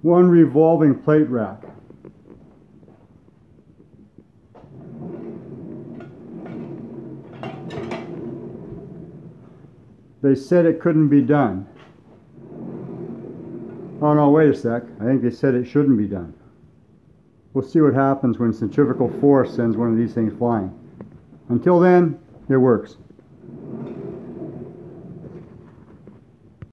one revolving plate rack. They said it couldn't be done. Oh no, wait a sec. I think they said it shouldn't be done. We'll see what happens when centrifugal force sends one of these things flying. Until then, it works.